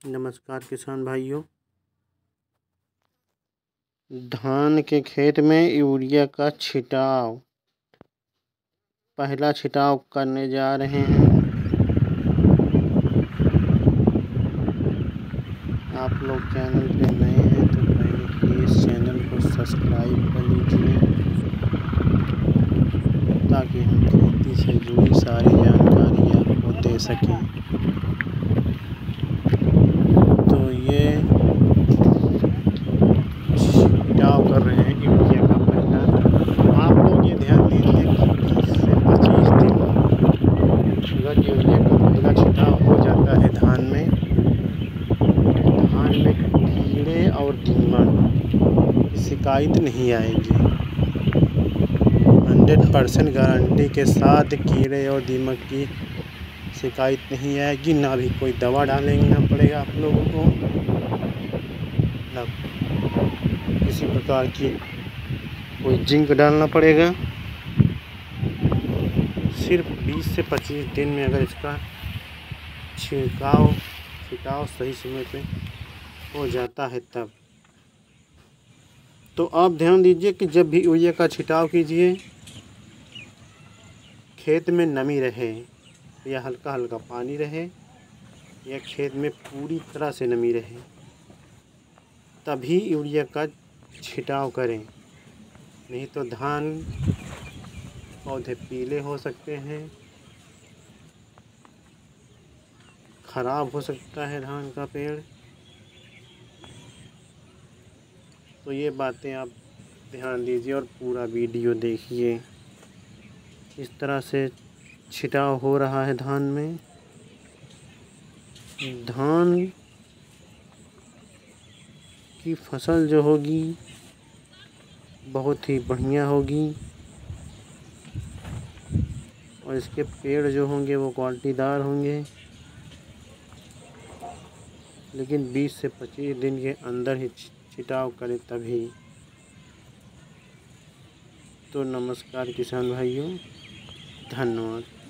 नमस्कार किसान भाइयों। धान के खेत में यूरिया का छिटाव, पहला छिटाव करने जा रहे हैं। आप लोग चैनल पे नए हैं तो पहले प्लीज़ चैनल को सब्सक्राइब कर लीजिए ताकि हम खेती से जुड़ी सारी जानकारी आपको दे सकें। तो ये छिटाव कर रहे हैं यूरिया का पहला। आप लोग ये ध्यान दीजिए कि 20 से 25 दिन अगर यूरिया का पहला छिटाव हो जाता है धान में कीड़े और दीमक की शिकायत नहीं आएगी। 100% गारंटी के साथ कीड़े और दीमक की शिकायत नहीं आएगी। ना भी कोई दवा डालना पड़ेगा आप लोगों को, ना किसी प्रकार की कोई जिंक डालना पड़ेगा। सिर्फ 20 से 25 दिन में अगर इसका छिड़काव सही समय पे हो जाता है तब। तो आप ध्यान दीजिए कि जब भी यूरिया का छिटाव कीजिए खेत में नमी रहे या हल्का हल्का पानी रहे या खेत में पूरी तरह से नमी रहे, तभी यूरिया का छिटाव करें। नहीं तो धान पौधे पीले हो सकते हैं, खराब हो सकता है धान का पेड़। तो ये बातें आप ध्यान दीजिए और पूरा वीडियो देखिए। इस तरह से छिटाव हो रहा है धान में। धान की फसल जो होगी बहुत ही बढ़िया होगी और इसके पेड़ जो होंगे वो क्वालिटीदार होंगे। लेकिन 20 से 25 दिन के अंदर ही छिटाव करें तभी। तो नमस्कार किसान भाइयों, धन्यवाद।